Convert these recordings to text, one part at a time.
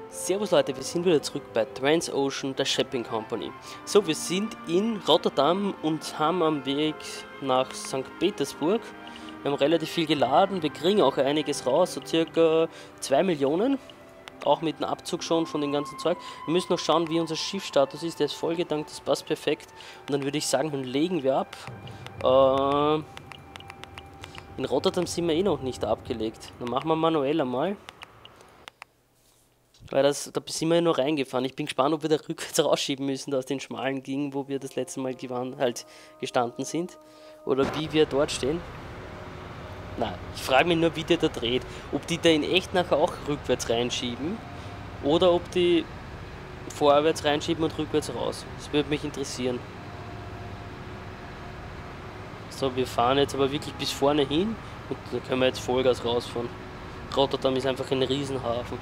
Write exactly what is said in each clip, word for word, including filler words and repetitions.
Servus Leute, wir sind wieder zurück bei Transocean, der Shipping Company. So, wir sind in Rotterdam und haben am Weg nach Sankt Petersburg. Wir haben relativ viel geladen, wir kriegen auch einiges raus, so circa zwei Millionen. Auch mit dem Abzug schon von dem ganzen Zeug. Wir müssen noch schauen, wie unser Schiffsstatus ist, der ist vollgetankt, das passt perfekt. Und dann würde ich sagen, dann legen wir ab. Äh, in Rotterdam sind wir eh noch nicht abgelegt. Dann machen wir manuell einmal. Weil das, da sind wir ja nur reingefahren. Ich bin gespannt, ob wir da rückwärts rausschieben müssen, aus den schmalen Gingen, wo wir das letzte Mal gewann, halt gestanden sind. Oder wie wir dort stehen. Nein, ich frage mich nur, wie der da dreht. Ob die da in echt nachher auch rückwärts reinschieben. Oder ob die vorwärts reinschieben und rückwärts raus. Das würde mich interessieren. So, wir fahren jetzt aber wirklich bis vorne hin. Und da können wir jetzt Vollgas rausfahren. Rotterdam ist einfach ein Riesenhafen.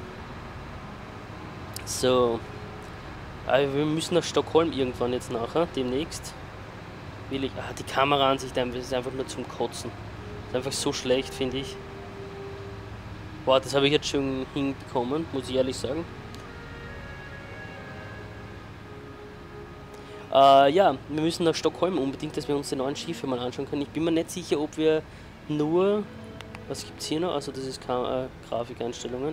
So, aber wir müssen nach Stockholm irgendwann jetzt nachher, demnächst. Will ich, ah, die Kameraansicht ist einfach nur zum Kotzen. Ist einfach so schlecht, finde ich. Boah, das habe ich jetzt schon hinbekommen, muss ich ehrlich sagen. Äh, ja, wir müssen nach Stockholm unbedingt, dass wir uns die neuen Schiffe mal anschauen können. Ich bin mir nicht sicher, ob wir nur, was gibt es hier noch? Also das ist äh, Grafikeinstellungen.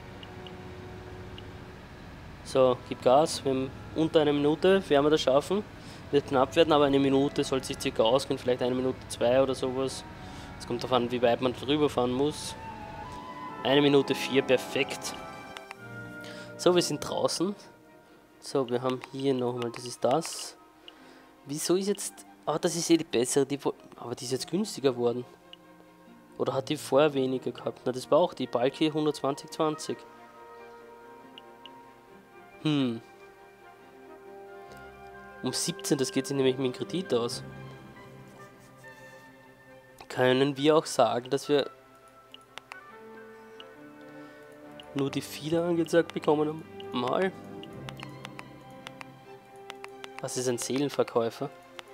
So, gib Gas, wir haben unter einer Minute, werden wir das schaffen. Wird knapp werden, aber eine Minute sollte sich circa ausgehen, vielleicht eine Minute zwei oder sowas. Es kommt darauf an, wie weit man drüber fahren muss. Eine Minute vier, perfekt. So, wir sind draußen. So, wir haben hier nochmal, das ist das. Wieso ist jetzt, ah, das ist eh die bessere, die, aber die ist jetzt günstiger geworden. Oder hat die vorher weniger gehabt? Na, das war auch die Balki hundertzwanzig zwanzig. Hm. Um siebzehn, das geht sich nämlich mit dem Kredit aus. Können wir auch sagen, dass wir nur die viele angezeigt bekommen haben? Mal. Was ist ein Seelenverkäufer?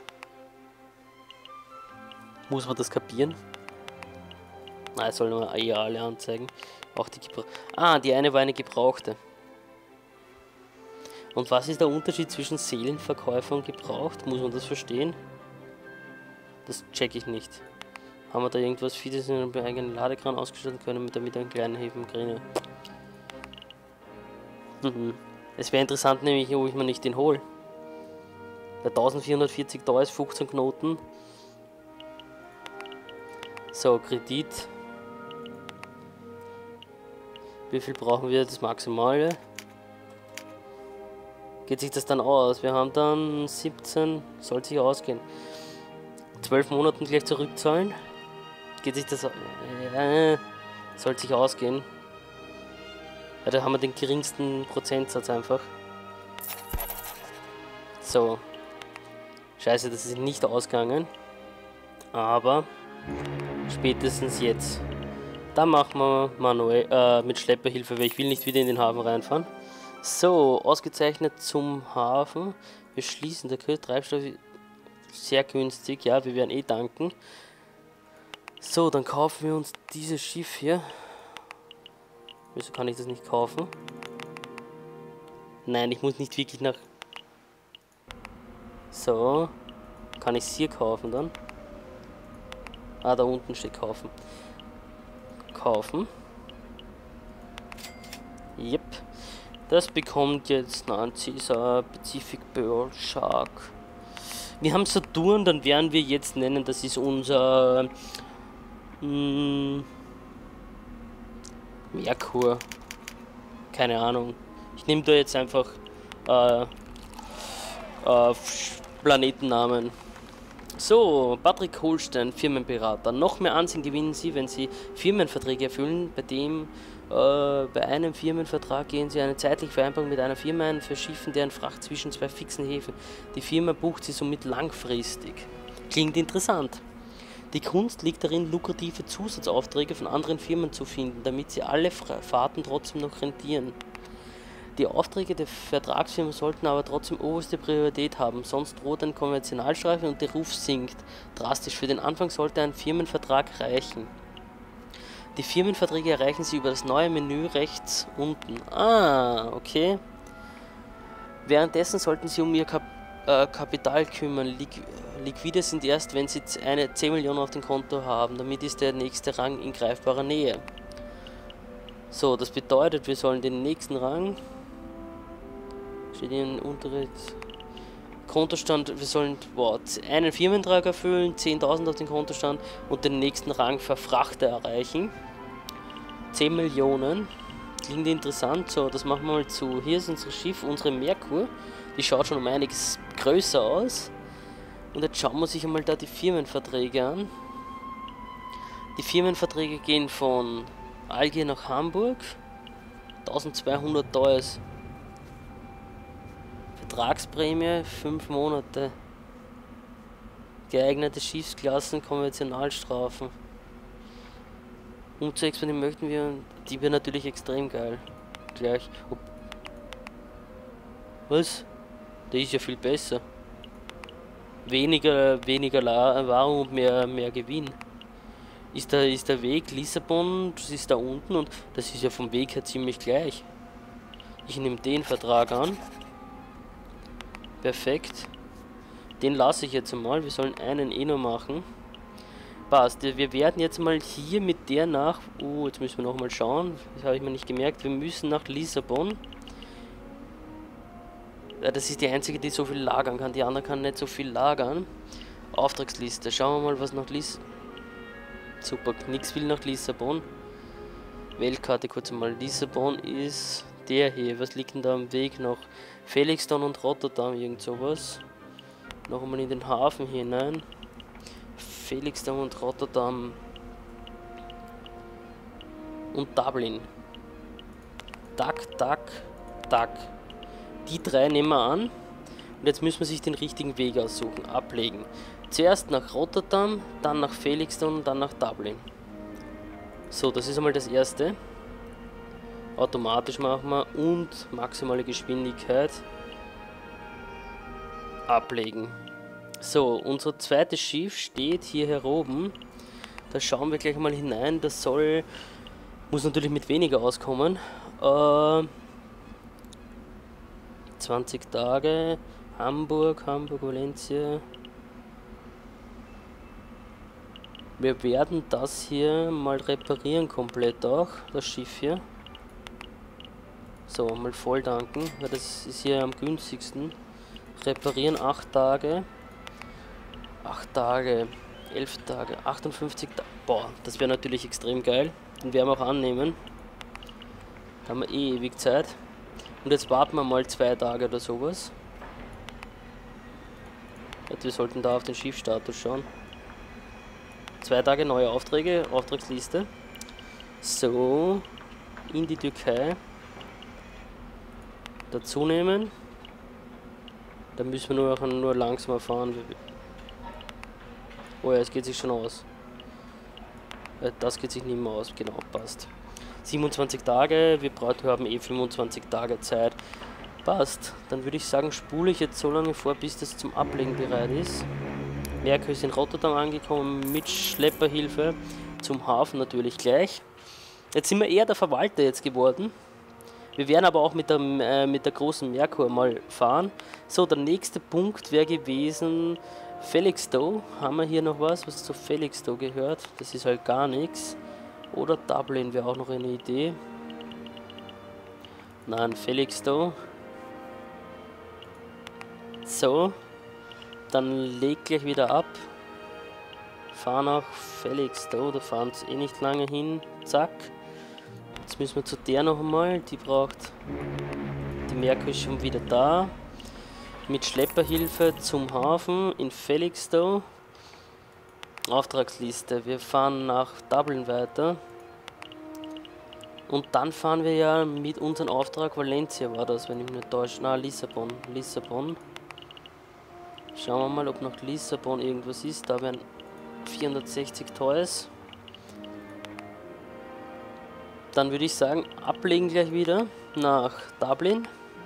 Muss man das kapieren? Nein, es soll nur eher alle anzeigen. Auch die Gebra Ah, die eine war eine gebrauchte. Und was ist der Unterschied zwischen Seelenverkäufer und gebraucht? Muss man das verstehen? Das check ich nicht. Haben wir da irgendwas Vieles in einem eigenen Ladekran ausgestattet können, damit einen kleinen Häfen kriegen? Mhm. Es wäre interessant nämlich, ob ich mir nicht den hole. Bei eintausendvierhundertvierzig da ist fünfzehn Knoten. So, Kredit. Wie viel brauchen wir? Das Maximale. Geht sich das dann aus? Wir haben dann siebzehn, soll sich ausgehen. zwölf Monaten gleich zurückzahlen. Geht sich das, äh, soll sich ausgehen. Ja, da haben wir den geringsten Prozentsatz einfach. So. Scheiße, das ist nicht ausgegangen. Aber spätestens jetzt. Da machen wir manuell, äh, mit Schlepperhilfe, weil ich will nicht wieder in den Hafen reinfahren. So, ausgezeichnet zum Hafen. Wir schließen, der Treibstoff sehr günstig, ja, wir werden eh danken. So, dann kaufen wir uns dieses Schiff hier. Wieso kann ich das nicht kaufen? Nein, ich muss nicht wirklich nach... So, kann ich es hier kaufen dann? Ah, da unten steht kaufen. Kaufen. Yep. Das bekommt jetzt ein Caesar Pacific Pearl Shark. Wir haben Saturn, dann werden wir jetzt nennen, das ist unser mh, Merkur. Keine Ahnung. Ich nehme da jetzt einfach äh, äh, Planetennamen. So, Patrick Holstein, Firmenberater. Noch mehr Ansehen gewinnen Sie, wenn Sie Firmenverträge erfüllen, bei dem Äh, bei einem Firmenvertrag gehen Sie eine zeitliche Vereinbarung mit einer Firma ein für Schiffen, deren Fracht zwischen zwei fixen Häfen. Die Firma bucht Sie somit langfristig. Klingt interessant. Die Kunst liegt darin, lukrative Zusatzaufträge von anderen Firmen zu finden, damit Sie alle Fahrten trotzdem noch rentieren. Die Aufträge der Vertragsfirma sollten aber trotzdem oberste Priorität haben, sonst droht ein Konventionalstreifen und der Ruf sinkt drastisch. Für den Anfang sollte ein Firmenvertrag reichen. Die Firmenverträge erreichen Sie über das neue Menü rechts unten. Ah, okay. Währenddessen sollten Sie um Ihr Kap äh, Kapital kümmern. Liqu Liquide sind erst, wenn Sie eine zehn Millionen auf dem Konto haben. Damit ist der nächste Rang in greifbarer Nähe. So, das bedeutet, wir sollen den nächsten Rang... Steht in untere... Kontostand, wir sollen boah, einen Firmentrag erfüllen, zehntausend auf den Kontostand und den nächsten Rang Verfrachter erreichen. zehn Millionen. Klingt interessant. So, das machen wir mal zu. Hier ist unser Schiff, unsere Merkur. Die schaut schon um einiges größer aus. Und jetzt schauen wir sich einmal da die Firmenverträge an. Die Firmenverträge gehen von Algier nach Hamburg. eintausendzweihundert Dollars. Vertragsprämie fünf Monate. Geeignete Schiffsklassen, Konventionalstrafen. Um zu expandieren möchten wir, die wäre natürlich extrem geil. Gleich. Ob Was? Der ist ja viel besser. Weniger, weniger Erfahrung und mehr, mehr Gewinn. Ist der, ist der Weg Lissabon, das ist da unten und das ist ja vom Weg her ziemlich gleich. Ich nehme den Vertrag an. Perfekt. Den lasse ich jetzt einmal. Wir sollen einen eh noch machen. Passt. Wir werden jetzt mal hier mit der nach... Oh, jetzt müssen wir noch mal schauen. Das habe ich mir nicht gemerkt. Wir müssen nach Lissabon. Ja, das ist die einzige, die so viel lagern kann. Die andere kann nicht so viel lagern. Auftragsliste. Schauen wir mal, was nach Lissabon... Super. Nix will nach Lissabon. Weltkarte kurz einmal. Lissabon ist der hier. Was liegt denn da am Weg noch? Felixstowe und Rotterdam, irgend sowas. Noch einmal in den Hafen hinein. Felixstowe und Rotterdam. Und Dublin. Tak, tak, tak. Die drei nehmen wir an. Und jetzt müssen wir sich den richtigen Weg aussuchen. Ablegen. Zuerst nach Rotterdam, dann nach Felixstowe und dann nach Dublin. So, das ist einmal das erste. Automatisch machen wir und maximale Geschwindigkeit ablegen. So, unser zweites Schiff steht hier heroben. Da schauen wir gleich mal hinein. Das soll, muss natürlich mit weniger auskommen. Äh, zwanzig Tage, Hamburg, Hamburg, Valencia. Wir werden das hier mal reparieren komplett auch, das Schiff hier. So, mal voll tanken, weil das ist hier am günstigsten. Reparieren acht Tage. acht Tage, elf Tage, achtundfünfzig Tage. Boah, das wäre natürlich extrem geil. Den werden wir auch annehmen. Da haben wir eh ewig Zeit. Und jetzt warten wir mal zwei Tage oder sowas. Und wir sollten da auf den Schiffsstatus schauen. Zwei Tage neue Aufträge, Auftragsliste. So, in die Türkei. Dazu nehmen. Da müssen wir nur, nur langsamer fahren. Oh ja, es geht sich schon aus. Das geht sich nicht mehr aus, genau, passt. siebenundzwanzig Tage, wir brauchen, haben eh fünfundzwanzig Tage Zeit. Passt. Dann würde ich sagen, spule ich jetzt so lange vor, bis das zum Ablegen bereit ist. Merkur ist in Rotterdam angekommen mit Schlepperhilfe. Zum Hafen natürlich gleich. Jetzt sind wir eher der Verwalter jetzt geworden. Wir werden aber auch mit der, äh, mit der großen Merkur mal fahren. So, der nächste Punkt wäre gewesen Felixstowe. Haben wir hier noch was, was zu Felixstowe gehört? Das ist halt gar nichts. Oder Dublin wäre auch noch eine Idee. Nein, Felixstowe. So, dann leg gleich wieder ab. Fahr nach Felixstowe, da fahren es eh nicht lange hin. Zack. Jetzt müssen wir zu der noch einmal, die braucht, die Merkur ist schon wieder da. Mit Schlepperhilfe zum Hafen in Felixstowe. Auftragsliste, wir fahren nach Dublin weiter. Und dann fahren wir ja mit unserem Auftrag, Valencia war das, wenn ich mich nicht täusche. Na, Lissabon, Lissabon. Schauen wir mal, ob nach Lissabon irgendwas ist, da wären vierhundertsechzig Toys. Dann würde ich sagen, ablegen gleich wieder nach Dublin.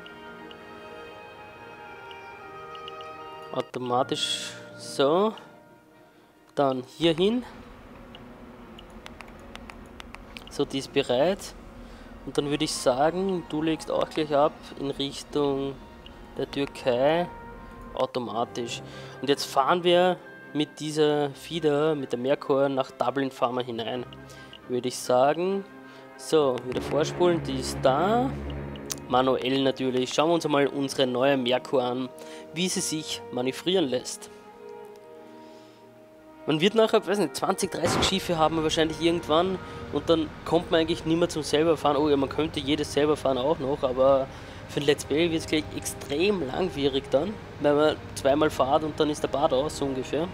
Automatisch so. Dann hier hin. So, die ist bereit. Und dann würde ich sagen, du legst auch gleich ab in Richtung der Türkei. Automatisch. Und jetzt fahren wir mit dieser Fieder, mit der Merkur nach Dublin fahren wir hinein. Würde ich sagen. So, wieder vorspulen, die ist da. Manuell natürlich. Schauen wir uns einmal unsere neue Merkur an, wie sie sich manövrieren lässt. Man wird nachher, weiß nicht, zwanzig, dreißig Schiffe haben wir wahrscheinlich irgendwann und dann kommt man eigentlich nicht mehr zum selber fahren. Oh ja, man könnte jedes selber fahren auch noch, aber für ein Let's Play wird es gleich extrem langwierig dann, weil man zweimal fahrt und dann ist der Bad aus, so ungefähr.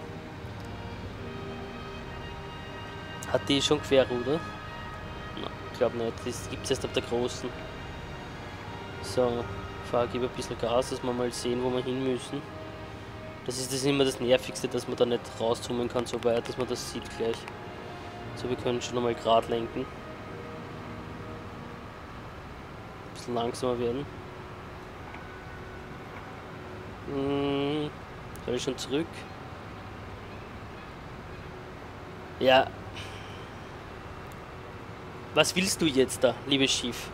Hat die schon Querruder? Nein, ich glaube nicht, das gibt es erst ab der großen. So, fahr, gebe ein bisschen Gas, dass wir mal sehen, wo wir hin müssen. Das ist das immer das Nervigste, dass man da nicht rauszoomen kann so weit, dass man das sieht gleich. So, wir können schon einmal gerade lenken. Ein bisschen langsamer werden. Hm, soll ich schon zurück? Ja. Was willst du jetzt da, liebes Schiff?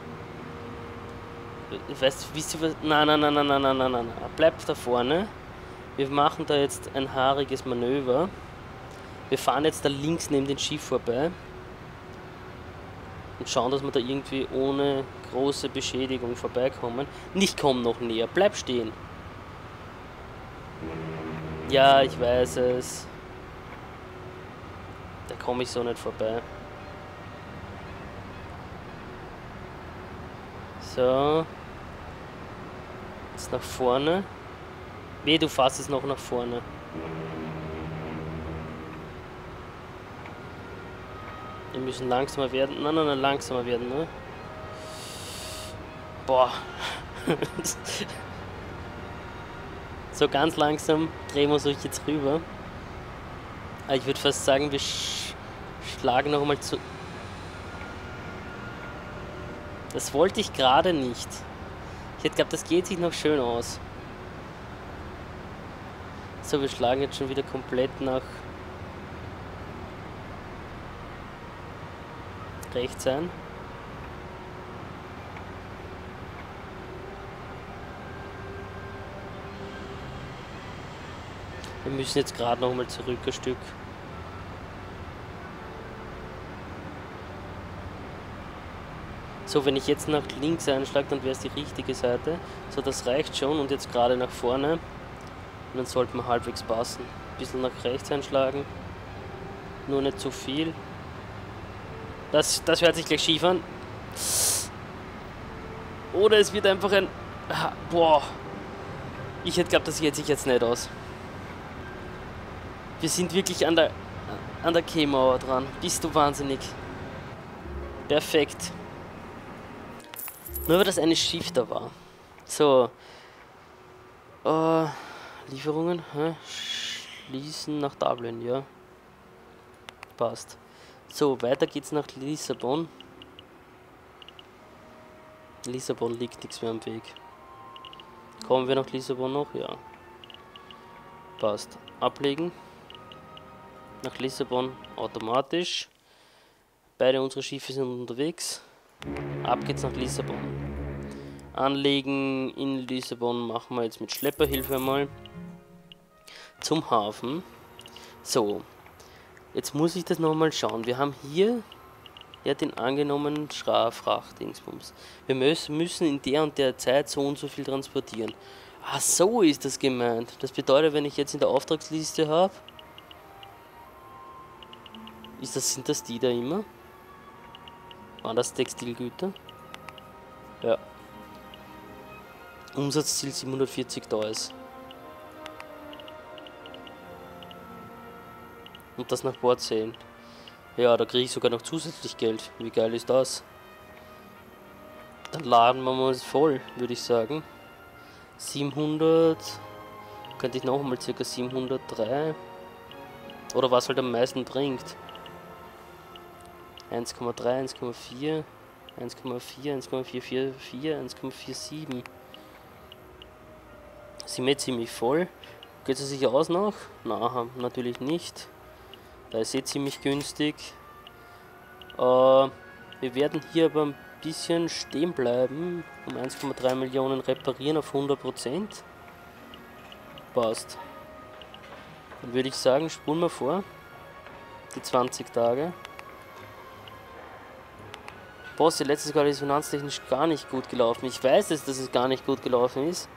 Weißt du, wisst ihr was? Nein, nein, nein, nein, nein, nein, nein, nein. Bleib da vorne. Wir machen da jetzt ein haariges Manöver. Wir fahren jetzt da links neben dem Schiff vorbei. Und schauen, dass wir da irgendwie ohne große Beschädigung vorbeikommen. Nicht komm noch näher, bleib stehen. Ja, ich weiß es. Da komme ich so nicht vorbei. So. Jetzt nach vorne. Weh, du fährst es noch nach vorne. Wir müssen langsamer werden. Nein, nein, nein, langsamer werden, ne? Boah. So ganz langsam drehen wir uns jetzt rüber. Aber ich würde fast sagen, wir sch schlagen noch mal zu. Das wollte ich gerade nicht. Ich hätte geglaubt, das geht sich noch schön aus. So, wir schlagen jetzt schon wieder komplett nach rechts ein. Wir müssen jetzt gerade noch mal zurück ein Stück. So, wenn ich jetzt nach links einschlage, dann wäre es die richtige Seite. So, das reicht schon und jetzt gerade nach vorne. Und dann sollte man halbwegs passen. Ein bisschen nach rechts einschlagen. Nur nicht zu viel. Das, das hört sich gleich schief an. Oder es wird einfach ein... Boah. Ich hätte geglaubt, das geht sich jetzt nicht aus. Wir sind wirklich an der, an der Keymauer dran. Bist du wahnsinnig. Perfekt. Nur weil das eine Schiff da war. So. Uh, Lieferungen. Hä? Schließen nach Dublin, ja. Passt. So, weiter geht's nach Lissabon. Lissabon liegt nichts mehr am Weg. Kommen wir nach Lissabon noch? Ja. Passt. Ablegen. Nach Lissabon automatisch. Beide unsere Schiffe sind unterwegs. Ab geht's nach Lissabon. Anlegen in Lissabon machen wir jetzt mit Schlepperhilfe einmal. Zum Hafen. So. Jetzt muss ich das nochmal schauen. Wir haben hier ja den angenommenen Fracht-Dingsbums. Wir müssen in der und der Zeit so und so viel transportieren. Ah, so ist das gemeint. Das bedeutet, wenn ich jetzt in der Auftragsliste habe, ist das, sind das die da immer? Waren das Textilgüter? Ja. Umsatzziel siebenhundertvierzigtausend. Und das nach Bord zählen. Ja, da kriege ich sogar noch zusätzlich Geld. Wie geil ist das? Dann laden wir mal voll, würde ich sagen. siebenhundert. Könnte ich noch mal ca. siebenhundertdrei. Oder was halt am meisten bringt. eins Komma drei, eins Komma vier, eins Komma vier, eins Komma vier vier vier, eins Komma vier sieben. Sind wir ziemlich voll. Geht es sich aus noch? Nein, natürlich nicht. Da ist eh ziemlich günstig. Äh, wir werden hier aber ein bisschen stehen bleiben, um eins Komma drei Millionen reparieren auf hundert Prozent. Passt. Dann würde ich sagen, spulen wir vor. Die zwanzig Tage. Boss, letztes Jahr ist finanztechnisch gar nicht gut gelaufen. Ich weiß es, dass es gar nicht gut gelaufen ist.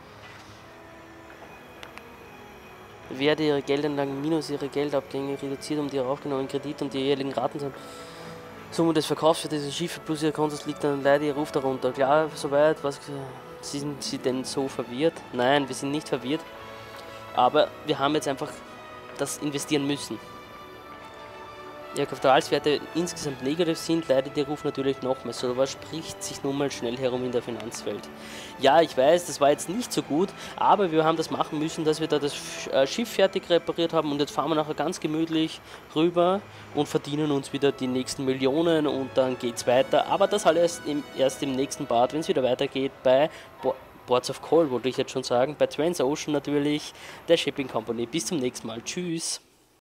Werde ihre Geldanlagen minus ihre Geldabgänge reduziert, um die aufgenommenen Kredite und die jährlichen Raten zu Summe des Verkaufs für diese Schiffe plus ihre Kontos liegt dann leider ihr Ruf darunter. Klar, soweit, was sind Sie denn so verwirrt? Nein, wir sind nicht verwirrt. Aber wir haben jetzt einfach das investieren müssen. Ja, Quartalswerte insgesamt negativ sind, leidet der Ruf natürlich nochmals. So was spricht sich nun mal schnell herum in der Finanzwelt. Ja, ich weiß, das war jetzt nicht so gut, aber wir haben das machen müssen, dass wir da das Schiff fertig repariert haben und jetzt fahren wir nachher ganz gemütlich rüber und verdienen uns wieder die nächsten Millionen und dann geht's weiter. Aber das halt erst im, erst im nächsten Part, wenn es wieder weitergeht bei Bo Ports of Call, wollte ich jetzt schon sagen, bei Transocean natürlich, der Shipping Company. Bis zum nächsten Mal. Tschüss.